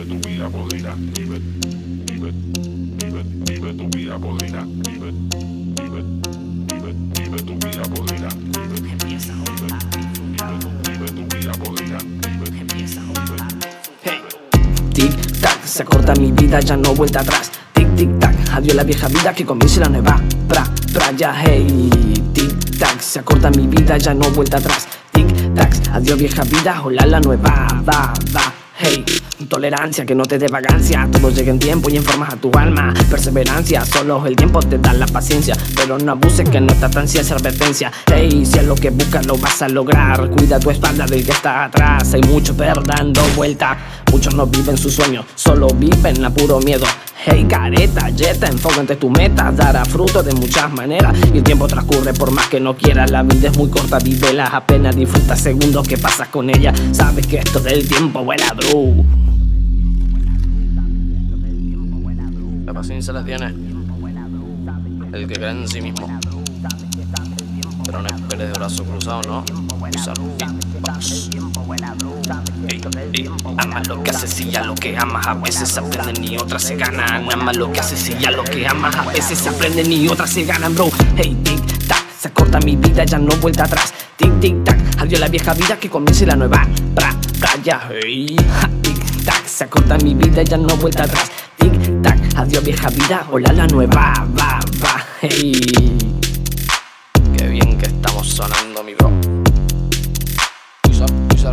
tu vida podrida, vive tu vida podrida, vive tu vida podrida, Empieza vive tu vida podrida, Empieza Hey. Tic tac, se acorta mi vida, ya no vuelta atrás. Tic tic tac, adiós la vieja vida, que comience la nueva. Pra ya, hey. Tic tac, se acorta mi vida, ya no vuelta atrás. Tic tac, adiós vieja vida, hola la nueva. Va, hey. Tolerancia, que no te dé vagancia. Todo llega en tiempo y informas a tu alma. Perseverancia, solo el tiempo te da la paciencia. Pero no abuses, que no está tan ciencia advertencia. Hey, si es lo que buscas lo vas a lograr. Cuida tu espalda del que está atrás. Hay muchos dando vuelta. Muchos no viven su sueño, solo viven a puro miedo. Hey, careta, yeta, enfócate tu meta. Dará fruto de muchas maneras. Y el tiempo transcurre por más que no quieras. La vida es muy corta, vívela apenas. Disfruta segundos que pasas con ella. Sabes que esto del tiempo vuela, bro. La paciencia la tiene el que cree en sí mismo. Pero no esperes de brazo cruzado, ¿no? Usar beatbox. Ama lo que haces y ya lo que amas. A veces se aprenden y otras se ganan. Ama lo que haces y ya lo que amas. A veces se aprenden y otras se ganan, bro. Hey, tic tac, se acorta mi vida, ya no vuelta atrás. Tic tic tac, adiós la vieja vida, que comience la nueva. Pra ya, hey. Tic tac, se acorta mi vida, ya no vuelta atrás. Tic tac, adiós vieja vida, hola la nueva. Va, hey. Qué bien que estamos sonando, mi bro. Usar.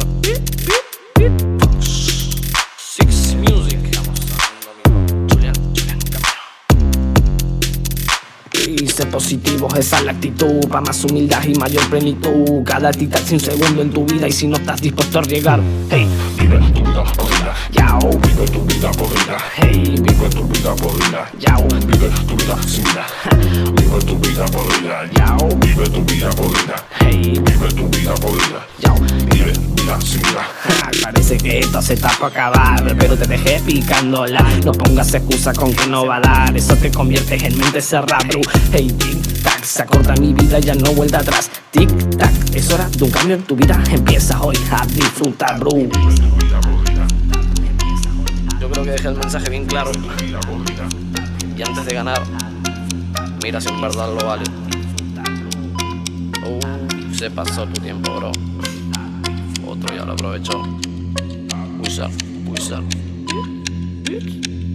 Six Music. Estamos sonando, mi bro. Julián Camero. Y sé positivo, esa es la actitud. Pa' más humildad y mayor plenitud. Cada tic-tac sin segundo en tu vida. Y si no estás dispuesto a llegar, hey, vive tu vida podrida, yao. vive tu vida podrida, Hey, vive tu vida podrida, yao. vive tu vida sin vida, vive tu vida podrida, Yao. vive tu vida podrida, Hey, vive tu vida podrida, yao. vive vida sin vida. Parece que esto se está por acabar, pero te dejé picándola. No pongas excusa con que no va a dar. Eso te conviertes en mente cerrada, bro. Hey, tic tac, se acorta mi vida, ya no vuelta atrás. Tic tac, es hora de un cambio en tu vida. Empieza hoy a disfrutar, bro. Yo creo que dejé el mensaje bien claro. Y antes de ganar, mira si en verdad lo vale. Se pasó tu tiempo, bro. Otro ya lo aprovechó. Wizard.